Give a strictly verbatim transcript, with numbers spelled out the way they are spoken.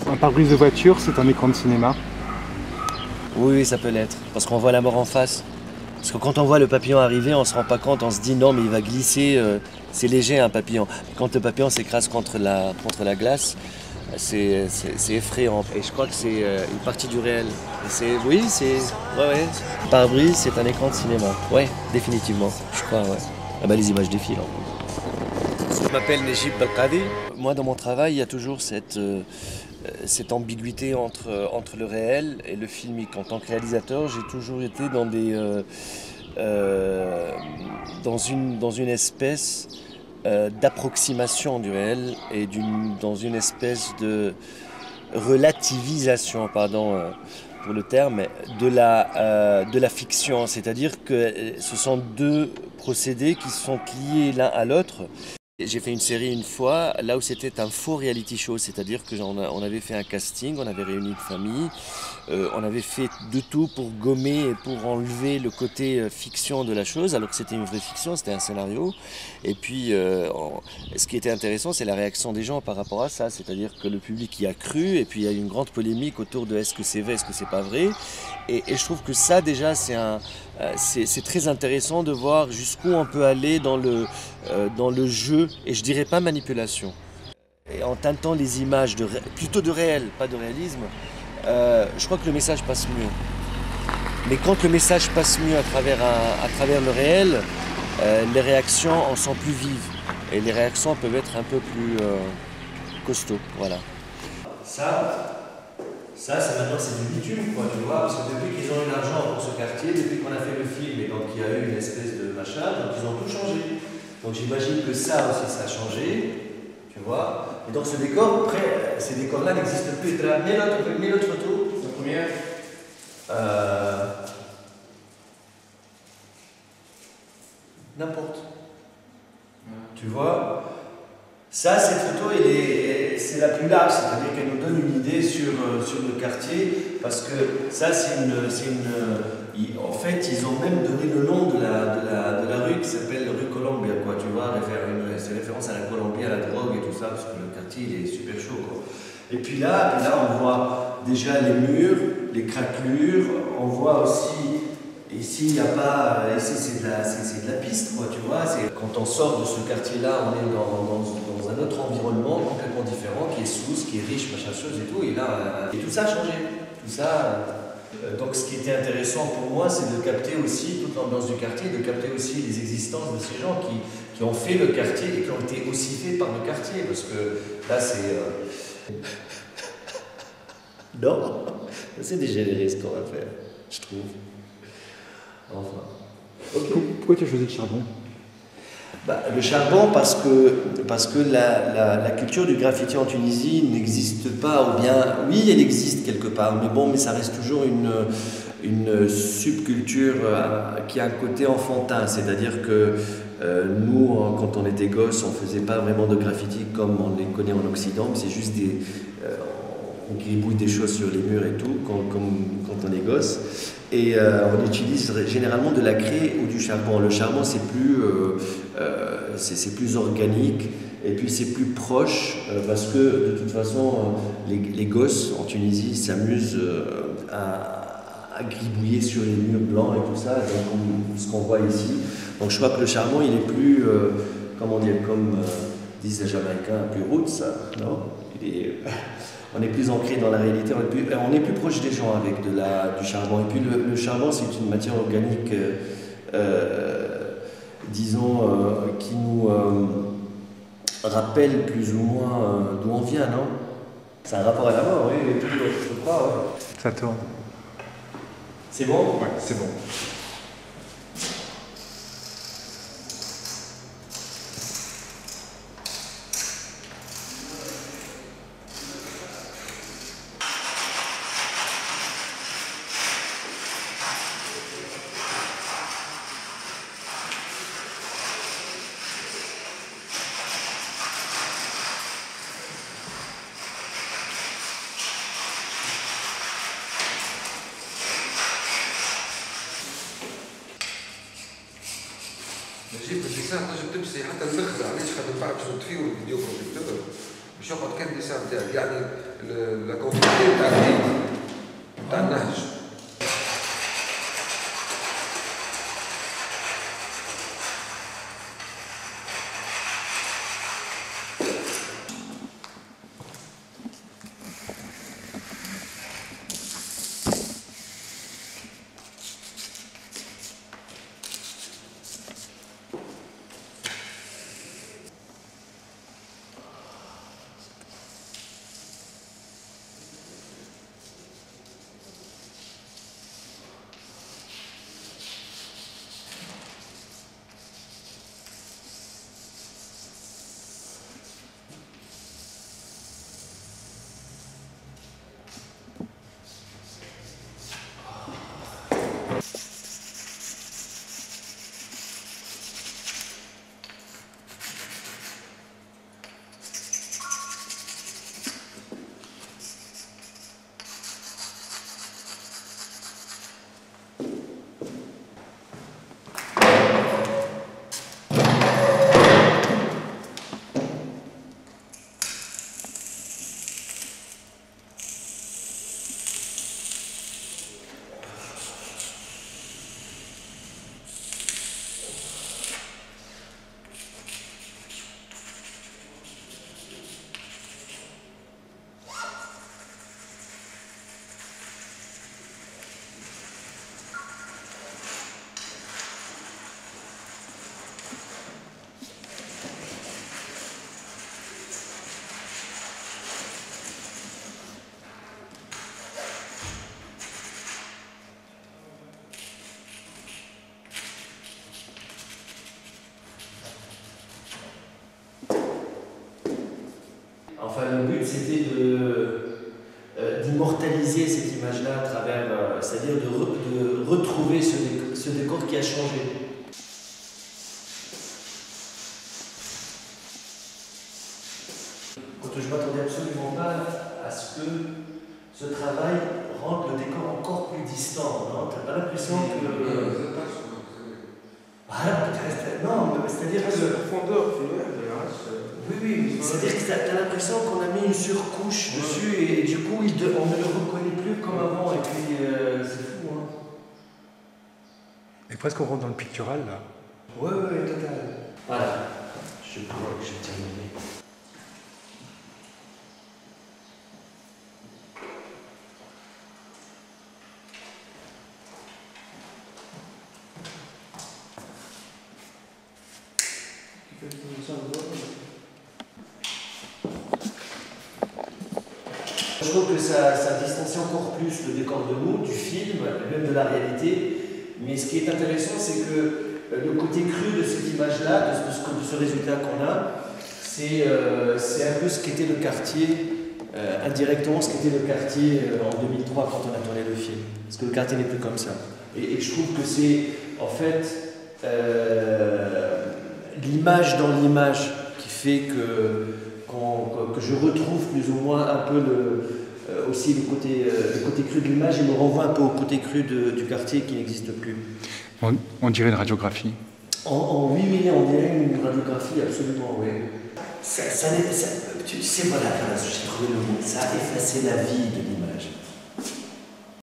Un pare-brise de voiture, c'est un écran de cinéma? Oui, ça peut l'être, parce qu'on voit la mort en face. Parce que quand on voit le papillon arriver, on se rend pas compte, on se dit non mais il va glisser, euh, c'est léger un papillon. Quand le papillon s'écrase contre la, contre la glace, c'est effrayant. Et je crois que c'est euh, une partie du réel. Et oui, c'est... Ouais, ouais. Pare-brise, c'est un écran de cinéma. Ouais, définitivement, je crois, ouais. Ah bah les images défilent. Je m'appelle Nejib Belkadi. Moi, dans mon travail, il y a toujours cette... Euh, cette ambiguïté entre, entre le réel et le filmique. En tant que réalisateur, j'ai toujours été dans, des, euh, euh, dans, une, dans une espèce euh, d'approximation du réel et dans une espèce de relativisation, pardon euh, pour le terme, de la, euh, de la fiction. C'est-à-dire que ce sont deux procédés qui sont liés l'un à l'autre. J'ai fait une série une fois, là où c'était un faux reality show, c'est-à-dire qu'on on avait fait un casting, on avait réuni une famille, euh, on avait fait de tout pour gommer et pour enlever le côté euh, fiction de la chose, alors que c'était une vraie fiction, c'était un scénario. Et puis, euh, on, ce qui était intéressant, c'est la réaction des gens par rapport à ça, c'est-à-dire que le public y a cru, et puis il y a eu une grande polémique autour de est-ce que c'est vrai, est-ce que c'est pas vrai. Et, et je trouve que ça, déjà, c'est un... C'est très intéressant de voir jusqu'où on peut aller dans le, euh, dans le jeu, et je dirais pas manipulation. Et en teintant les images, de, plutôt de réel, pas de réalisme, euh, je crois que le message passe mieux. Mais quand le message passe mieux à travers, un, à travers le réel, euh, les réactions en sont plus vives. Et les réactions peuvent être un peu plus euh, costauds, voilà. Ça, Ça, c'est maintenant, c'est du bitume, quoi, tu vois, parce que depuis qu'ils ont eu l'argent pour ce quartier, depuis qu'on a fait le film et donc il y a eu une espèce de machin, donc ils ont tout changé. Donc j'imagine que ça aussi, ça a changé, tu vois. Et donc ce décor, après, ces décors-là n'existent plus. Mets l'autre photo, la première. Euh... N'importe. Tu vois. Ça, cette photo, c'est la plus large, c'est-à-dire qu'elle nous donne une idée sur, sur le quartier, parce que ça, c'est une, une... En fait, ils ont même donné le nom de la, de la, de la rue qui s'appelle rue Colombia, quoi, tu vois, c'est référence à la Colombie, à la drogue et tout ça, parce que le quartier, il est super chaud, quoi. Et puis là, puis là, on voit déjà les murs, les craquelures, on voit aussi... Ici, il n'y a pas, ici c'est de, de la piste, quoi, tu vois. Quand on sort de ce quartier-là, on est dans, dans, dans un autre environnement complètement différent, qui est Sousse, qui est riche, machin chose et tout. Et là, et tout ça a changé. Tout ça. Euh, donc, ce qui était intéressant pour moi, c'est de capter aussi toute l'ambiance du quartier, de capter aussi les existences de ces gens qui, qui ont fait le quartier et qui ont été aussi faits par le quartier, parce que là, c'est. Euh... non, c'est dégénéré ce qu'on va faire, je trouve. Enfin. Okay. Pourquoi tu as choisi le charbon? Bah, le charbon parce que, parce que la, la, la culture du graffiti en Tunisie n'existe pas, ou bien, oui, elle existe quelque part, mais bon, mais ça reste toujours une, une subculture euh, qui a un côté enfantin, c'est-à-dire que euh, nous, quand on était gosses, on ne faisait pas vraiment de graffiti comme on les connaît en Occident, mais c'est juste des... Euh, on gribouille des choses sur les murs et tout, comme, comme quand on est gosse. Et euh, on utilise généralement de la craie ou du charbon. Le charbon, c'est plus, euh, euh, c'est plus organique et puis c'est plus proche euh, parce que de toute façon, euh, les, les gosses en Tunisie s'amusent euh, à, à gribouiller sur les murs blancs et tout ça, donc ce qu'on voit ici. Donc je crois que le charbon, il est plus, euh, comment dire, comme euh, disent les Jamaïcains, plus roots, non? Il est, on est plus ancré dans la réalité, on est plus, on est plus proche des gens avec de la, du charbon. Et puis le, le charbon, c'est une matière organique, euh, disons, euh, qui nous euh, rappelle plus ou moins euh, d'où on vient, non? C'est un rapport à la mort, oui, je crois. Ouais. Ça tourne. C'est bon? Ouais, c'est bon. نجيب الديسان تنجم تمشي حتى الاخر علاش خاطر تعرف شنو تفيرو الفيديو بروجيكتور باش يقعد كان ديسان تاعك يعني لا كونتينيتي تاع الدين تاع النهج. Enfin, le but, c'était de, euh, d'immortaliser cette image-là à travers, euh, c'est-à-dire de, re, de retrouver ce décor, ce décor qui a changé. Je ne m'attendais absolument pas à ce que ce travail rende le décor encore plus distant, non? Tu n'as pas l'impression que... Euh... Ah, non, c'est-à-dire que... La profondeur, oui, oui, c'est-à-dire que tu as l'impression qu'on a mis une surcouche ouais. dessus et, et du coup il de, on ne le reconnaît plus comme avant et puis euh, c'est fou. Hein. Et presque on rentre dans le pictural là. Oui, oui, total. Voilà, je crois que j'ai terminé. Je trouve que ça, ça distancie encore plus le décor de nous, du film, même de la réalité. Mais ce qui est intéressant, c'est que le côté cru de cette image-là, de ce, de ce résultat qu'on a, c'est euh, un peu ce qu'était le quartier, euh, indirectement ce qu'était le quartier euh, en deux mille trois quand on a tourné le film. Parce que le quartier n'est plus comme ça. Et, et je trouve que c'est en fait euh, l'image dans l'image qui fait que que je retrouve plus ou moins un peu le, euh, aussi le côté, euh, le côté cru de l'image et me renvoie un peu au côté cru de, du quartier qui n'existe plus. On, on dirait une radiographie. En, en oui, oui, on dirait une radiographie, absolument, oui. Ça, ça, ça, tu sais, voilà, j'ai trouvé le mot, ça a effacé la vie de l'image.